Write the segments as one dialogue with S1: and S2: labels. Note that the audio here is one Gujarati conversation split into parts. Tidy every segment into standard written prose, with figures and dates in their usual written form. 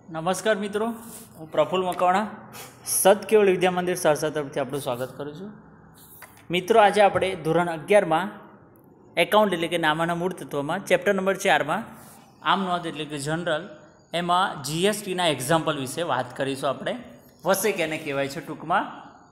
S1: નમસ્કાર મિત્રો, હું પ્રફુલ્લ મકવાણા સત કેવળ વિદ્યા મંદિર સરસા તરફથી આપણું સ્વાગત કરું છું. મિત્રો, આજે આપણે ધોરણ 11માં એકાઉન્ટ એટલે કે નામાના મૂળ તત્વમાં ચેપ્ટર નંબર 4માં આમ નોંધ એટલે કે જનરલ એમાં જીએસટીના એક્ઝામ્પલ વિશે વાત કરીશું. આપણે વસે કેને કહેવાય છે ટૂંકમાં.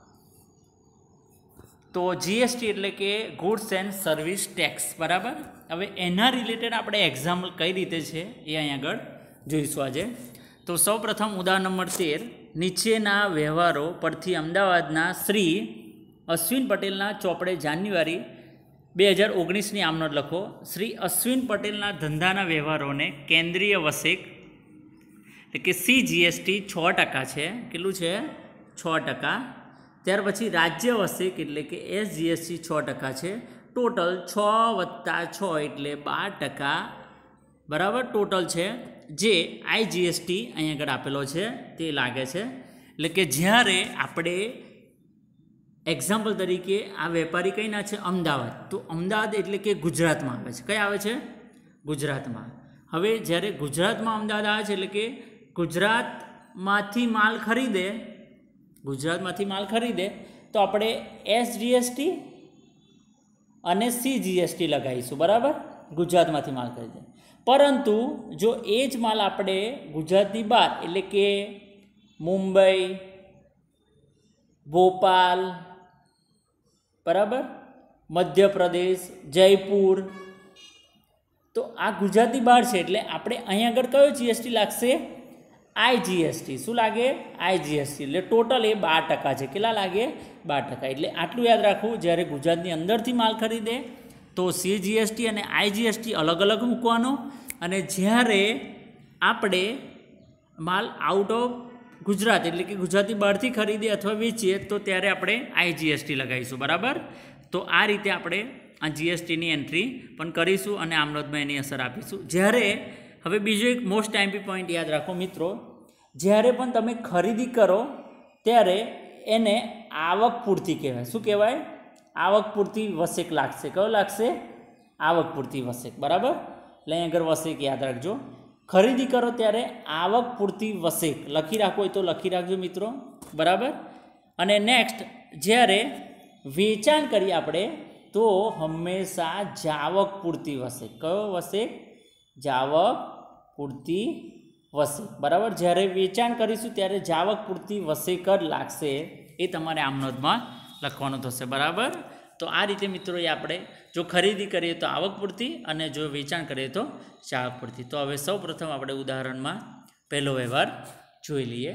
S1: તો જીએસટી એટલે કે ગુડ્સ એન્ડ સર્વિસ ટેક્સ, બરાબર. હવે એના રિલેટેડ આપણે એક્ઝામ્પલ કઈ રીતે છે એ અહીં આગળ જોઈશું આજે. તો સૌપ્રથમ ઉદાહરણ નંબર 13, નીચેના વ્યવહારો પરથી અમદાવાદના શ્રી અશ્વિન પટેલના ચોપડે જાન્યુઆરી 2019ની આમનોંધ લખો. શ્રી અશ્વિન પટેલના ધંધાના વ્યવહારોને કેન્દ્રીય વસેક એટલે કે CGST 6% છે. કેટલું છે? 6%. ત્યાર પછી રાજ્ય વસેક એટલે કે SGST 6% છે. ટોટલ 6 + 6 એટલે 12%, બરાબર ટોટલ છે. જે IGST અહીં આગળ આપેલો છે તે લાગે છે. એટલે કે જ્યારે આપણે એક્ઝામ્પલ તરીકે આ વેપારી કઈ ના છે? અમદાવાદ. તો અમદાવાદ એટલે કે ગુજરાતમાં આવે છે. કઈ આવે છે? ગુજરાતમાં. હવે જ્યારે ગુજરાતમાં અમદાવાદ આવે છે એટલે કે ગુજરાતમાંથી માલ ખરીદે તો આપણે SGST અને CGST લગાવીશું, બરાબર. ગુજરાતમાંથી માલ ખરીદે. પરંતુ જો એ જ માલ આપણે ગુજરાતની બહાર એટલે કે મુંબઈ, ભોપાલ, બરાબર, મધ્યપ્રદેશ, જયપુર, તો આ ગુજરાતની બહાર છે એટલે આપણે અહીં આગળ કયો GST લાગશે? IGST. શું લાગે? IGST. એટલે ટોટલ એ 12% છે. કેટલા લાગે? 12%. એટલે આટલું યાદ રાખવું, જ્યારે ગુજરાતની અંદરથી માલ ખરીદે તો CGST અને IGST અલગ અલગ મૂકવાનો, અને જ્યારે આપણે માલ આઉટ ઓફ ગુજરાત એટલે કે ગુજરાતની બહારથી ખરીદીએ અથવા વેચીએ તો ત્યારે આપણે IGST લગાવીશું, બરાબર. તો આ રીતે આપણે આ GSTની એન્ટ્રી પણ કરીશું અને આમનોંધમાં એની અસર આપીશું. જ્યારે હવે બીજો એક મોસ્ટ ટાઈમ્પી પોઈન્ટ યાદ રાખો મિત્રો, જ્યારે પણ તમે ખરીદી કરો ત્યારે એને આવક પૂરતી કહેવાય. શું કહેવાય? આવક પૂરતી વસેક લાગશે. કયો લાગશે? આવક પૂરતી વસેક, બરાબર. એટલે અહીં આગળ વસેક યાદ રાખજો. ખરીદી કરો ત્યારે આવક પૂરતી વસેક લખી રાખો હોય તો લખી રાખજો મિત્રો, બરાબર. અને નેક્સ્ટ, જ્યારે વેચાણ કરીએ આપણે તો હંમેશા જાવક પૂરતી વસેક. કયો વસેક? જાવક પૂરતી વસેક, બરાબર. જ્યારે વેચાણ કરીશું ત્યારે જાવક પૂરતી વસેક જ લાગશે. એ તમારે આમનોંધમાં લખવાનું થશે, બરાબર. તો આ રીતે મિત્રો એ આપણે જો ખરીદી કરીએ તો આવક પૂરતી અને જો વેચાણ કરીએ તો જાવક પૂરતી. તો હવે સૌ પ્રથમ આપણે ઉદાહરણમાં પહેલો વ્યવહાર જોઈ લઈએ.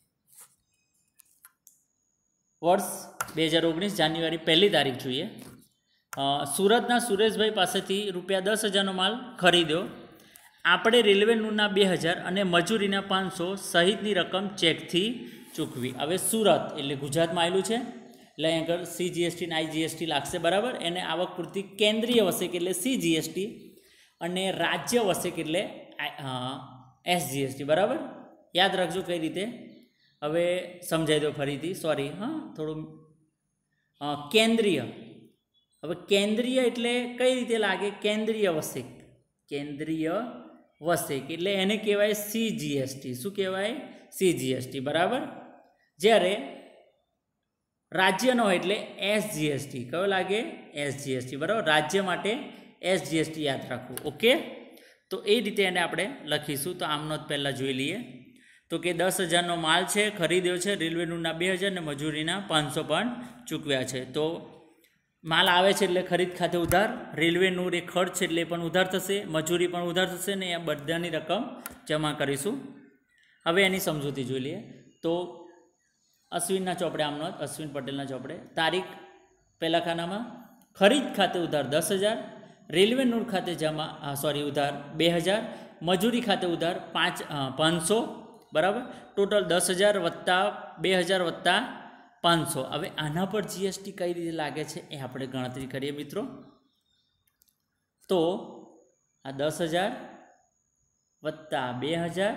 S1: વર્ષ 2019 જાન્યુઆરી 1લી તારીખ જોઈએ. સુરતના સુરેશભાઈ પાસેથી ₹10,000નો માલ ખરીદ્યો. આપણે રેલવે નૂરના 2,000 અને મજૂરીના 500 સહિતની રકમ ચેકથી ચૂકવી. હવે સુરત એટલે ગુજરાતમાં આવેલું છે એટલે અહીં આગળ CGST અને IGST લાગશે, બરાબર. એને આવક પૂરતી કેન્દ્રીય વસેક એટલે CGST અને રાજ્ય વસેક એટલે SGST, બરાબર. યાદ રાખજો કઈ રીતે. હવે સમજાવી દો ફરીથી, સોરી થોડું કેન્દ્રીય. હવે કેન્દ્રીય એટલે કઈ રીતે લાગે? કેન્દ્રીય વસેક. કેન્દ્રીય વસેક એટલે એને કહેવાય CGST. શું કહેવાય? CGST, બરાબર. જ્યારે રાજ્યનો હોય એટલે SGST. કયો લાગે? SGST, બરાબર. રાજ્ય માટે SGST યાદ રાખવું. ઓકે, તો એ રીતે એને આપણે લખીશું. તો આમનોંધ પહેલાં જોઈ લઈએ. તો કે 10,000નો માલ છે, ખરીદ્યો છે. રેલવે નૂરના 2,000 અને મજૂરીના 500 પણ ચૂકવ્યા છે. તો માલ આવે છે એટલે ખરીદ ખાતે ઉધાર, રેલવે નૂર એ ખર્ચ છે એટલે પણ ઉધાર થશે, મજૂરી પણ ઉધાર થશે ને એ બધાની રકમ જમા કરીશું. હવે એની સમજૂતી જોઈ લઈએ. તો અશ્વિનના ચોપડે આમનોંધ, અશ્વિન પટેલના ચોપડે, તારીખ પહેલા ખાનામાં ખરીદ ખાતે ઉધાર 10,000, રેલવે નૂર ખાતે ઉધાર 2,000, મજૂરી ખાતે ઉધાર 500, બરાબર. ટોટલ 10,000 + 2,000 + 500. હવે આના પર GST કઈ રીતે લાગે છે એ આપણે ગણતરી કરીએ મિત્રો. તો આ 10,000 + 2,000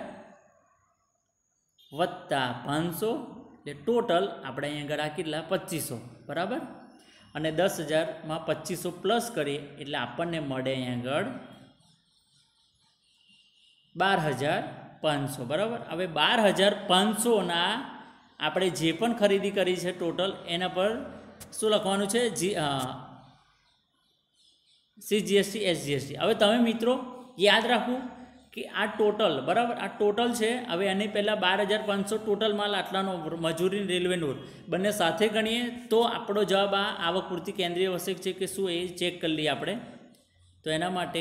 S1: + 500 એટલે ટોટલ આપણે અહીંયા આગળ આ કેટલા? 2,500, બરાબર. અને 10,000માં 2,500 પ્લસ કરીએ એટલે આપણને મળે અહીંયા આગળ 12,000 500 બરાબર. હવે 12,500ના આપણે જે પણ ખરીદી કરી છે ટોટલ એના પર શું લખવાનું છે? CGST SGST. હવે તમે મિત્રો યાદ રાખવું કે આ ટોટલ બરાબર, આ ટોટલ છે. હવે એની પહેલાં 12,500 ટોટલ માલ આટલાનો મજૂરી રેલવેનું બંને સાથે ગણીએ તો આપણો જવાબ આ આવક પૂરતી કેન્દ્રીય વસેક છે કે શું એ ચેક કરી લઈએ આપણે. તો એના માટે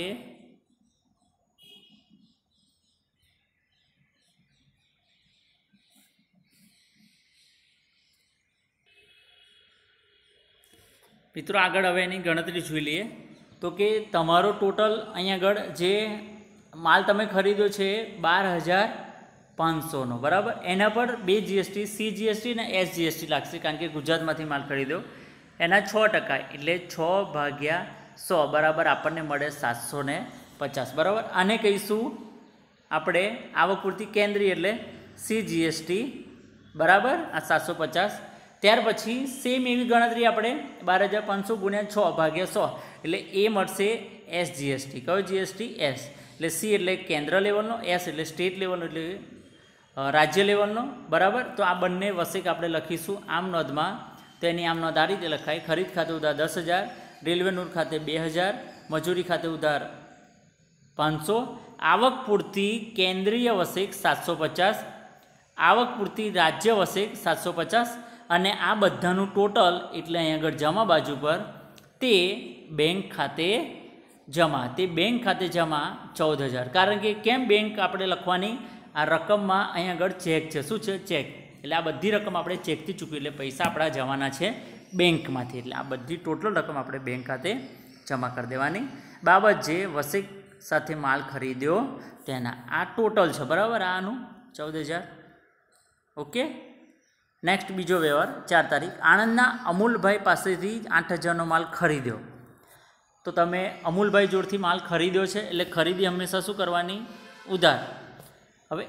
S1: મિત્રો આગળ હવે એની ગણતરી જોઈ લઈએ. તો કે તમારો ટોટલ અહીંયા આગળ જે માલ તમે ખરીદ્યો છે 12,500નો બરાબર, એના પર 2 GST CGST અને SGST લાગશે કારણ કે ગુજરાતમાંથી માલ ખરીદ્યો. એના 6% એટલે 6/100 બરાબર આપણને મળે 750 બરાબર. આને કહીશું આપણે આવક પૂરતી કેન્દ્રીય એટલે CGST બરાબર આ 750. ત્યાર પછી સેમ એવી ગણતરી આપણે 12,500 ગુણ્યા 6/100 એટલે એ મળશે SGST. કયો GST? S. એટલે C એટલે કેન્દ્ર લેવલનો, S એટલે સ્ટેટ લેવલનો એટલે રાજ્ય લેવલનો બરાબર. તો આ બંને વસેક આપણે લખીશું આમ નોંધમાં. તો એની આમ નોંધ આ રીતે લખાય: ખરીદ ખાતે ઉધાર 10,000, રેલવે નૂર ખાતે 2,000, મજૂરી ખાતે ઉધાર 500, આવક પૂરતી કેન્દ્રીય વસેક 750, આવક પૂરતી રાજ્ય વસેક 750 અને આ બધાનું ટોટલ એટલે અહીં આગળ જમા બાજુ પર તે બેંક ખાતે જમા. તે બેંક ખાતે જમા 14,000. કારણ કે કેમ બેંક આપણે લખવાની? આ રકમમાં અહીં આગળ ચેક છે. શું છે? ચેક. એટલે આ બધી રકમ આપણે ચેકથી ચૂકવી એટલે પૈસા આપણા જવાના છે બેંકમાંથી. એટલે આ બધી ટોટલ રકમ આપણે બેંક ખાતે જમા કરી દેવાની. બાબત જે વસેક સાથે માલ ખરીદ્યો તેના આ ટોટલ છે બરાબર, આનું 14,000. ઓકે. નેક્સ્ટ બીજો વ્યવહાર 4 તારીખ. આણંદના અમૂલભાઈ પાસેથી 8,000નો માલ ખરીદ્યો. તો તમે અમૂલભાઈ જોડથી માલ ખરીદ્યો છે એટલે ખરીદી હંમેશા શું કરવાની? ઉધાર. હવે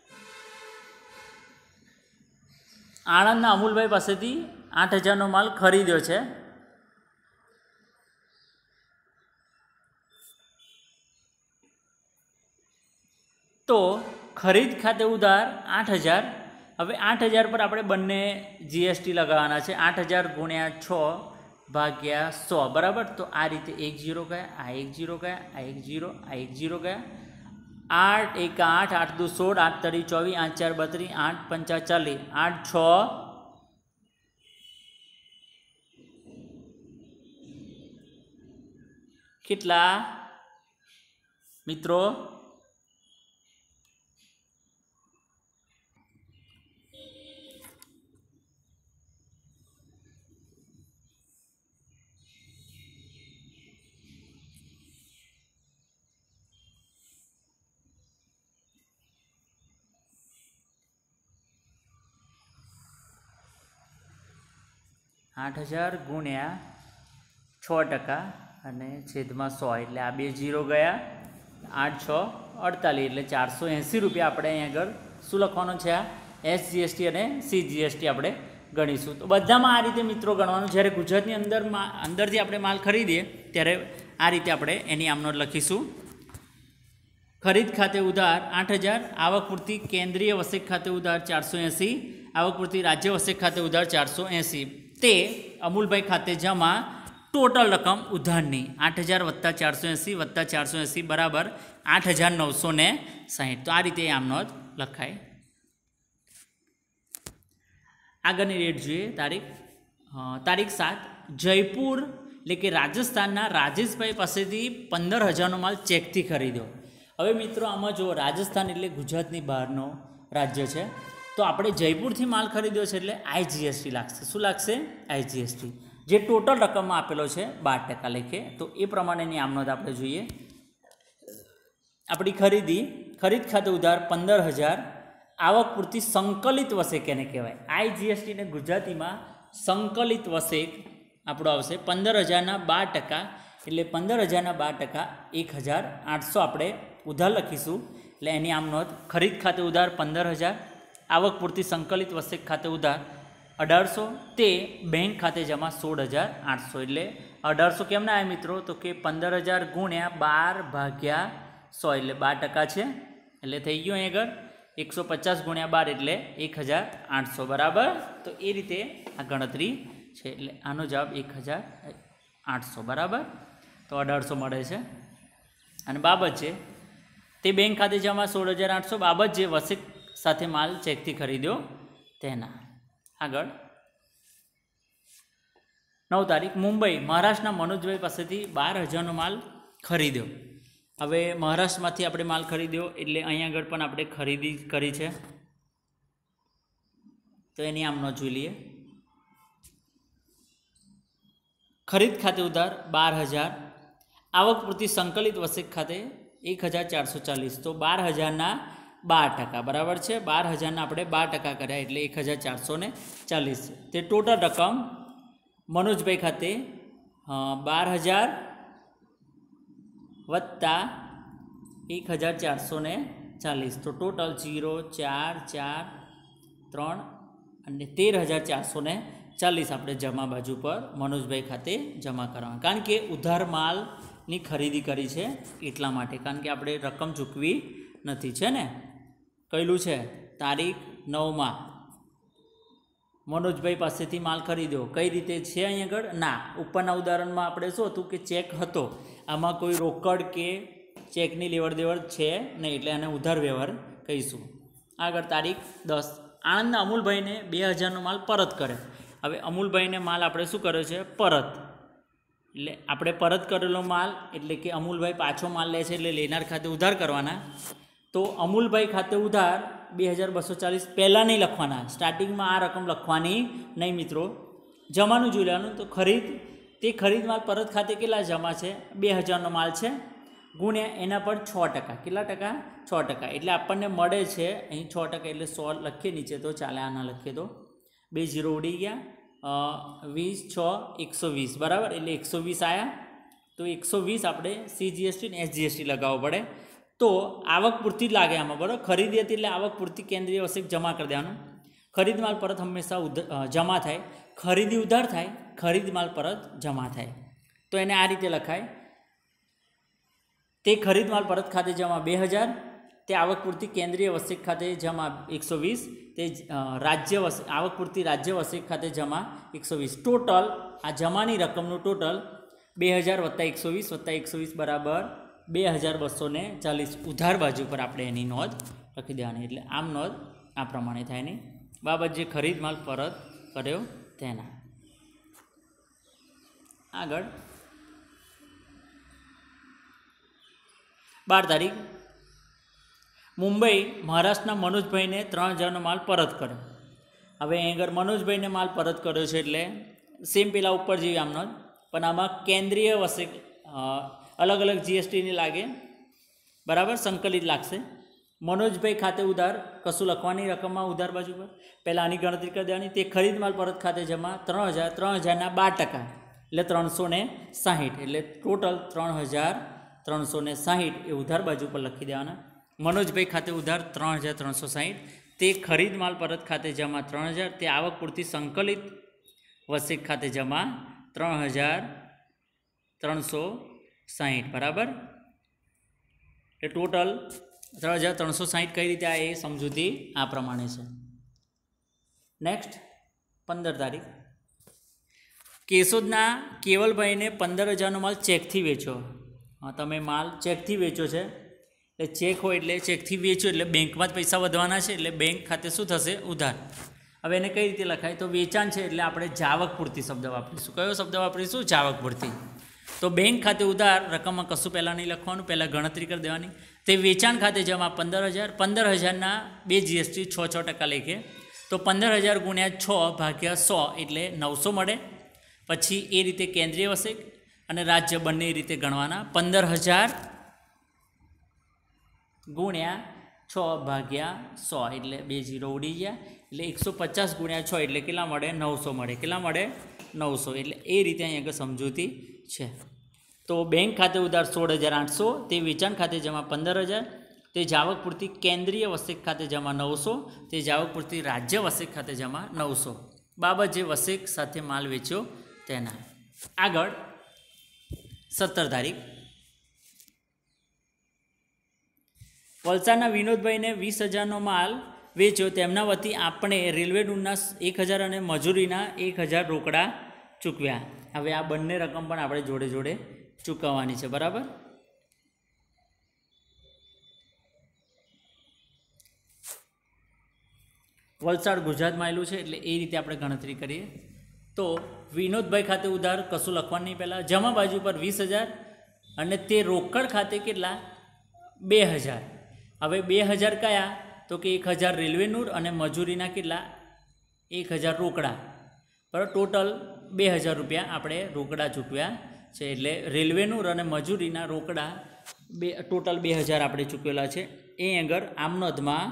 S1: આણંદના અમૂલભાઈ પાસેથી 8,000નો માલ ખરીદ્યો છે. તો ખરીદ ખાતે ઉધાર 8,000. હવે 8,000 પર આપણે બંને GST લગાવવાના છે. 8,000 ગુણ્યા 6/100 બરાબર. તો આ રીતે 1 0 ગયા, આ 1 0 ગયા, આ 1 0, આ 1 0 ગયા. 8 1 8, 8 2 16, 8 3 24, 8 4 32, 8 5 40, 8 6 કેટલા મિત્રો? 8,000 ગુણ્યા 6% અને છેદમાં 100 એટલે આ 2 0 ગયા. 8 6 48 એટલે 480 રૂપિયા આપણે અહીં આગળ શું લખવાનું છે? આ SGST અને CGST આપણે ગણીશું. તો બધામાં આ રીતે મિત્રો ગણવાનું. જ્યારે ગુજરાતની અંદરથી આપણે માલ ખરીદીએ ત્યારે આ રીતે આપણે એની આમ નોંધ લખીશું. ખરીદ ખાતે ઉધાર 8,000, આવક પૂરતી કેન્દ્રીય વસેક ખાતે ઉધાર 480, આવક પૂરતી રાજ્ય વસેક ખાતે ઉધાર 480. તે અમૂલભાઈ ખાતે જમા ટોટલ રકમ ઉધારની 8,000 + 480 + 480 બરાબર 8,960. તો આ રીતે આમ નોંધ લખાય. આગળની ડેટ જોઈએ. તારીખ 7 જયપુર એટલે કે રાજસ્થાનના રાજેશભાઈ પાસેથી 15,000નો માલ ચેકથી ખરીદ્યો. હવે મિત્રો આમાં જો રાજસ્થાન એટલે ગુજરાતની બહારનો રાજ્ય છે. તો આપણે જયપુરથી માલ ખરીદ્યો છે એટલે IGST લાગશે. શું લાગશે? IGST. જે ટોટલ રકમમાં આપેલો છે 12% લેખે. તો એ પ્રમાણેની આમ નોંધ આપણે જોઈએ. આપણી ખરીદ ખાતે ઉધાર 15,000, આવક પૂરતી સંકલિત વસેક એને કહેવાય. IGST ને ગુજરાતીમાં સંકલિત વસેક આપણો આવશે 15,000ના 12%. એટલે 15,000ના 12% 1,800 આપણે ઉધાર લખીશું. એટલે એની આમ નોંધ. ખરીદ ખાતે ઉધાર 15,000, આવક પૂરતી સંકલિત વસેક ખાતે ઉધાર 1,800, તે બેંક ખાતે જમા 16,800. એટલે 1,800 કેમ ના આવ્યા મિત્રો? તો કે 15,000 ગુણ્યા 12/100 એટલે 12% છે. એટલે થઈ ગયું અહીં આગળ 150 ગુણ્યા 12 એટલે 1800 બરાબર. તો એ રીતે આ ગણતરી છે એટલે આનો જવાબ 1800 બરાબર. તો 1800 મળે છે. અને બાબત છે તે બેંક ખાતે જમા 16800 બાબત જે વસેક સાથે માલ ચેકથી ખરીદ્યો તેના. આગળ 9 તારીખ મુંબઈ મહારાષ્ટ્રના મનોજભાઈ પાસેથી 12000નો માલ ખરીદ્યો. હવે મહારાષ્ટ્રમાંથી આપણે માલ ખરીદ્યો એટલે અહીં આગળ પણ આપણે ખરીદી કરી છે તો એની આમ ન જોઈ લઈએ. ખરીદ ખાતે ઉધાર 12000, આવક પૂરતી સંકલિત વસેક ખાતે 1440. તો 12000ના 12% બરાબર છે. 12000ના આપણે 12% કર્યા એટલે 1440. તે ટોટલ રકમ મનોજભાઈ ખાતે 12000 વત્તા 1440. તો ટોટલ 0 4 4 3 અને 13440 આપણે જમા બાજુ પર મનોજભાઈ ખાતે જમા કરવાના. કારણ કે ઉધાર માલની ખરીદી કરી છે એટલા માટે, કારણ કે આપણે રકમ ચૂકવી નથી છે ને. કહેલું છે તારીખ 9માં મનોજભાઈ પાસેથી માલ ખરીદ્યો. કઈ રીતે છે અહીં આગળ? ના, ઉપરના ઉદાહરણમાં આપણે શું હતું કે ચેક હતો, આમાં કોઈ રોકડ કે ચેકની લેવડ દેવડ છે નહીં એટલે આને ઉધાર વ્યવહાર કહીશું. આગળ તારીખ 10 આણંદના અમૂલભાઈને 2000નો માલ પરત કરે. હવે અમૂલભાઈને માલ આપણે શું કર્યો છે? પરત. એટલે આપણે પરત કરેલો માલ એટલે કે અમૂલભાઈ પાછો માલ લે છે એટલે લેનાર ખાતે ઉધાર કરવાના. તો અમૂલભાઈ ખાતે ઉધાર 2240 પહેલાં નહીં લખવાના, સ્ટાર્ટિંગમાં આ રકમ લખવાની નહીં મિત્રો. જમાનું જોઈ લેવાનું. તો તે ખરીદ માલ પરત ખાતે કેટલા જમા છે? 2000નો માલ છે ગુણ્યા એના પર 6%. કેટલા ટકા? 6%. એટલે આપણને મળે છે અહીં 6% એટલે 100 લખીએ નીચે તો ચાલે. આના લખીએ તો 2 0 ઉડી ગયા. 20 6 120 બરાબર એટલે 120 આવ્યા. તો 120 આપણે CGST ને SGST લગાવવો પડે. તો આવક પૂરતી જ લાગે આમાં બરાબર. ખરીદી હતી એટલે આવક પૂરતી કેન્દ્રીય વસેક જમા કરી દેવાનું. ખરીદ માલ પરત હંમેશા જમા થાય. ખરીદી ઉધાર થાય, ખરીદ માલ પરત જમા થાય. તો એને આ રીતે લખાય. તે ખરીદ માલ પરત ખાતે જમા 2000, તે આવક પૂરતી કેન્દ્રીય વસેક ખાતે જમા 120, તે આવક પૂરતી રાજ્ય વસેક ખાતે જમા 120. ટોટલ આ જમાની રકમનું ટોટલ 2000 વત્તા 120 વત્તા 120 બરાબર 2240. ઉધાર બાજુ પર આપણે એની નોંધ લખી દેવાની. એટલે આમ નોંધ આ પ્રમાણે થાય નહીં. બાબત જે ખરીદ માલ પરત કર્યો તેના. આગળ 12 તારીખ મુંબઈ મહારાષ્ટ્રના મનોજભાઈને 3000નો માલ પરત કર્યો. હવે અહીં આગળ મનોજભાઈને માલ પરત કર્યો છે એટલે સેમ પેલા ઉપર જેવી આમ નોંધ, પણ આમાં કેન્દ્રીય વસેક અલગ અલગ GSTની લાગે બરાબર, સંકલિત લાગશે. મનોજભાઈ ખાતે ઉધાર કશું લખવાની રકમમાં ઉધાર બાજુ પર પહેલાં આની ગણતરી કરી દેવાની. તે ખરીદ માલ પરત ખાતે જમા 3000, 3000ના 12% એટલે 360 એટલે ટોટલ 3360 એ ઉધાર બાજુ પર લખી દેવાના. મનોજભાઈ ખાતે ઉધાર 3360, તે ખરીદ માલ પરત ખાતે જમા 3000, તે આવક પૂરતી સંકલિત વસેક ખાતે જમા 3360 બરાબર. એ ટોટલ 3360 કઈ રીતે આ એ સમજૂતી આ પ્રમાણે છે. નેક્સ્ટ 15 તારીખ કેશોદના કેવલભાઈને 15000નો માલ ચેકથી વેચ્યો. તમે માલ ચેકથી વેચો છે એટલે ચેક હોય એટલે ચેકથી વેચો એટલે બેંકમાં જ પૈસા વધવાના છે એટલે બેંક ખાતે શું થશે? ઉધાર. હવે એને કઈ રીતે લખાય? તો વેચાણ છે એટલે આપણે જાવક પૂરતી શબ્દ વાપરીશું. કયો શબ્દ વાપરીશું? જાવક પૂરતી. તો બેંક ખાતે ઉધાર રકમમાં કશું પહેલાં નહીં લખવાનું, પહેલાં ગણતરી કરી દેવાની. તે વેચાણ ખાતે જમા 15000, 15000ના 2 GST 6% લેખે. તો 15000 ગુણ્યા 6 ભાગ્યા 100 એટલે 900 મળે. પછી એ રીતે કેન્દ્રીય વસેક અને રાજ્ય બંને રીતે ગણવાના. 15000 ગુણ્યા 6 ભાગ્યા 100 એટલે 2 0 ઉડી ગયા. એટલે 150 ગુણ્યા 6 એટલે કેટલા મળે? 900 મળે. કેટલા મળે? 900. એટલે એ રીતે અહીં આગળ સમજૂતી છે. તો બેંક ખાતે ઉધાર 16800, તે વેચાણ ખાતે જમા 15000, તે જાવક પૂરતી કેન્દ્રીય વસેક ખાતે જમા 900, તે જાવક પૂરતી રાજ્ય વસેક ખાતે જમા 900. બાબત જે વસેક સાથે માલ વેચ્યો તેના. આગળ 17 તારીખ વલસાડના વિનોદભાઈને 20,000નો માલ વેચ્યો, તેમના વતી આપણે રેલવે રૂટના 1,000 અને મજૂરીના 1,000 રોકડા ચૂકવ્યા. હવે આ બંને રકમ પણ આપણે જોડે જોડે ચૂકવવાની છે. બરાબર. વલસાડ ગુજરાતમાં આવેલું છે એટલે એ રીતે આપણે ગણતરી કરીએ. તો વિનોદભાઈ ખાતે ઉધાર કશું લખવાનું નહીં. પહેલાં જમા બાજુ પર 20,000 અને તે રોકડ ખાતે કેટલા 2,000. હવે 2,000 કયા તો કે 1,000 રેલવેનું અને મજૂરીના કેટલા 1,000 રોકડા. બરાબર. ટોટલ 2,000 રૂપિયા આપણે રોકડા ચૂકવ્યા છે. એટલે રેલવેનું અને મજૂરીના રોકડા ટોટલ 2,000 આપણે ચૂકવેલા છે. એ આગળ આમનોંધમાં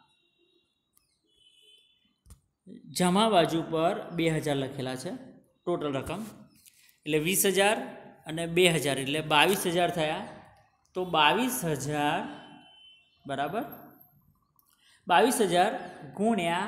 S1: જમા બાજુ પર 2,000 લખેલા છે ટોટલ રકમ. એટલે 20,000 અને 2,000 એટલે 22,000 થયા. તો 22,000 બરાબર 22,000 ગુણ્યા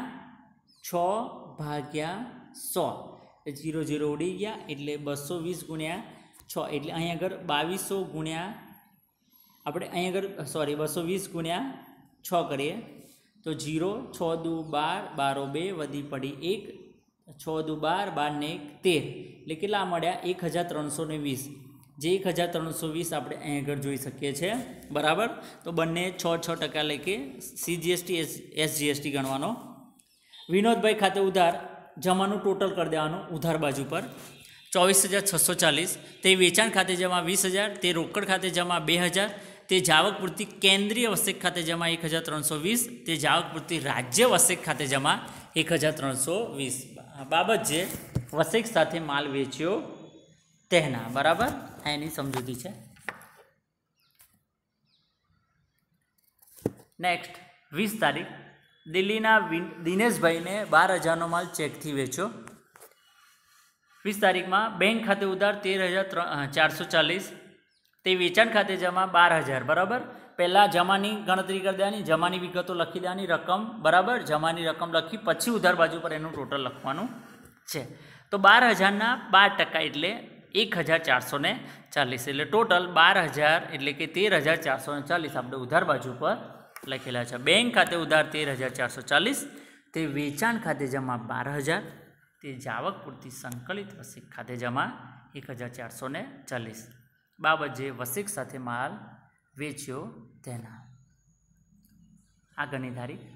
S1: 6/100. 0 0 ઉડી ગયા એટલે 220 ગુણ્યા 6 એટલે અહીં આગળ 2200 ગુણ્યા આપણે અહીં આગળ 220 ગુણ્યા 6 કરીએ તો 0 6 દુ 12 12 2 વધી પડી 1 6 દુ 12 12 ને 1 13 એટલે કેટલા મળ્યા 1,320. જે 1,320 આપણે અહીં આગળ જોઈ શકીએ છીએ. બરાબર. તો બંને 6% લખી CGST SGST ગણવાનો. વિનોદભાઈ ખાતે ઉધાર જમાનું ટોટલ કરી દેવાનું ઉધાર બાજુ પર 24,640. તે વેચાણ ખાતે જમા 20,000. તે રોકડ ખાતે જમા 2,000. તે જાવક પૂર્તિ કેન્દ્રીય વસેક ખાતે જમા 1,320. તે જાવક પૂર્તિ રાજ્ય વસેક ખાતે જમા 1,320. બાબત જે વસેક સાથે માલ વેચ્યો તેના. બરાબર. એની સમજૂતી છે. નેક્સ્ટ 20 તારીખ દિલ્હીના દિનેશભાઈને 12,000નો માલ ચેકથી વેચ્યો. 20 તારીખમાં બેંક ખાતે ઉધાર 13,440. તે વેચાણ ખાતે જમા 12,000. બરાબર. પહેલાં જમાની ગણતરી કરી દેવાની, જમાની વિગતો લખી દેવાની, રકમ બરાબર જમાની રકમ લખી પછી ઉધાર બાજુ પર એનું ટોટલ લખવાનું છે. તો 12,000ના 12% એટલે 1,440. એટલે ટોટલ 12,000 એટલે કે 13,440 આપણે ઉધાર બાજુ પર લખેલા છે. બેંક ખાતે ઉધાર 13,440. તે વેચાણ ખાતે જમા 12,000. તે જાવક પૂરતી સંકલિત વસિક ખાતે જમા 1,440. બાબત જે વસિક સાથે માલ વેચ્યો તેના. આગળની તારીખ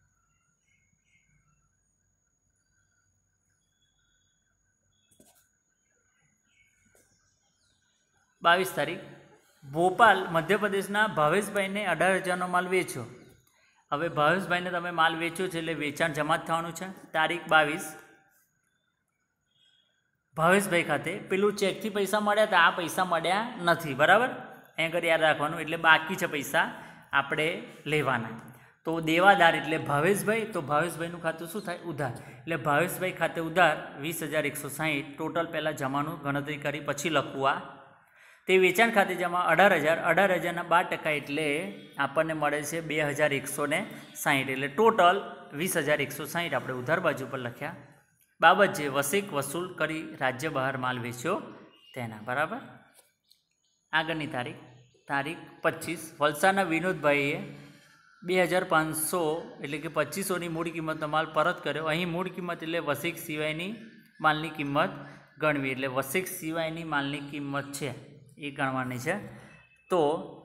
S1: 22 તારીખ ભોપાલ મધ્યપ્રદેશના ભાવેશભાઈને 18,000નો માલ વેચ્યો. હવે ભાવેશભાઈને તમે માલ વેચ્યો છે એટલે વેચાણ જમા જ થવાનું છે. તારીખ 22 ભાવેશભાઈ ખાતે પેલું ચેકથી પૈસા મળ્યા હતા, આ પૈસા મળ્યા નથી. બરાબર. અહીં આગળ યાદ રાખવાનું. એટલે બાકી છે પૈસા આપણે લેવાના. તો દેવાદાર એટલે ભાવેશભાઈ. તો ભાવેશભાઈનું ખાતું શું થાય ઉધાર. એટલે ભાવેશભાઈ ખાતે ઉધાર 20,160. ટોટલ પહેલાં જમાનું ગણતરી કરી પછી લખવું. આ તે વેચાણ ખાતે જમા 18,000. 18,000ના 12% એટલે આપણને મળે છે 2,160. એટલે ટોટલ 20,160 આપણે ઉધાર બાજુ પર લખ્યા. બાબત જે વસિક વસૂલ કરી રાજ્ય બહાર માલ વેચ્યો તેના. બરાબર. આગળની તારીખ 25 વલસાડના વિનોદભાઈએ 2,500 એટલે કે 2,500ની મૂળ કિંમતનો માલ પરત કર્યો. અહીં મૂળ કિંમત એટલે વસિક સિવાયની માલની કિંમત ગણવી. એટલે વસિક સિવાયની માલની કિંમત છે એ ગણવાની છે. તો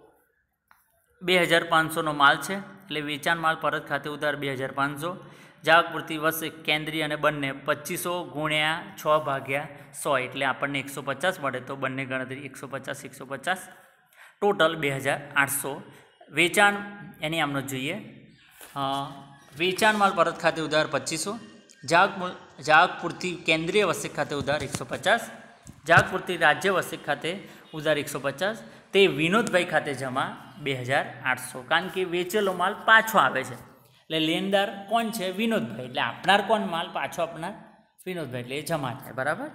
S1: 2,500નો માલ છે એટલે વેચાણ માલ પરત ખાતે ઉધાર 2,500. જાવક પૂરતી વસિક કેન્દ્રીય અને બંને 2,500 ગુણ્યા 6/100 એટલે આપણને 150 મળે. તો બંને ગણતરી 150 150 ટોટલ 2,800. વેચાણ એની આમનો જોઈએ. વેચાણ માલ પરત ખાતે ઉધાર 2,500. જાવક પૂરતી કેન્દ્રીય વસિક ખાતે ઉધાર 150. જાવક પૂરતી રાજ્ય વસિક ખાતે ઉધાર 150. તે વિનોદભાઈ ખાતે જમા 2,800. કારણ કે વેચેલો માલ પાછો આવે છે એટલે લેણદાર કોણ છે વિનોદભાઈ. એટલે આપનાર કોણ માલ પાછો આપનાર વિનોદભાઈ. એટલે એ જમા થાય. બરાબર.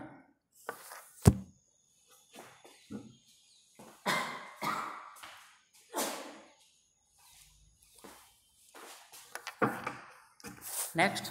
S1: નેક્સ્ટ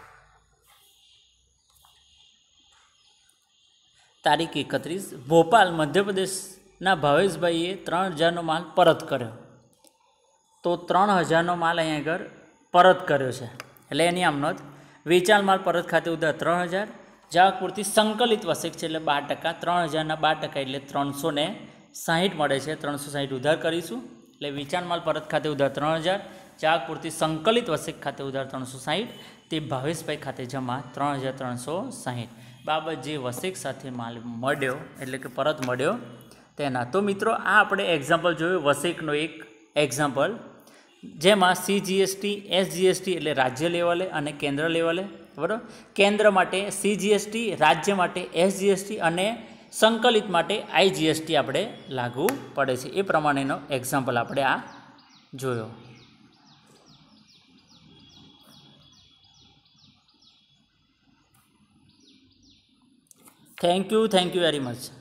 S1: તારીખ 31 ભોપાલ મધ્યપ્રદેશના ભાવેશભાઈએ 3,000નો માલ પરત કર્યો. તો 3000નો માલ અહીંયા આગળ પરત કર્યો છે, એટલે એની આમ નોંધ. વેચાણ માલ પરત ખાતે ઉધાર 3000, જાવક પૂરતી સંકલિત વસેક છે એટલે 12%, 3000ના 12% એટલે 360 મળે છે, 360 ઉધાર કરીશું. એટલે વેચાણ માલ પરત ખાતે ઉધાર 3000, જાવક પૂરતી સંકલિત વસેક ખાતે ઉધાર 360, તે ભાવેશભાઈ ખાતે જમા 3360. બાબત જે વસેક સાથે માલ મળ્યો એટલે કે પરત મળ્યો તેના. તો મિત્રો આ આપણે એક્ઝામ્પલ જોયું વસેકનો એક એક્ઝામ્પલ, જેમાં CGST SGST એટલે રાજ્ય લેવલે અને કેન્દ્ર લેવલે, બરાબર. કેન્દ્ર માટે CGST, રાજ્ય માટે SGST અને સંકલિત માટે IGST આપણે લાગુ પડે છે. એ પ્રમાણેનો એક્ઝામ્પલ આપણે આ જોયો. Thank you very much.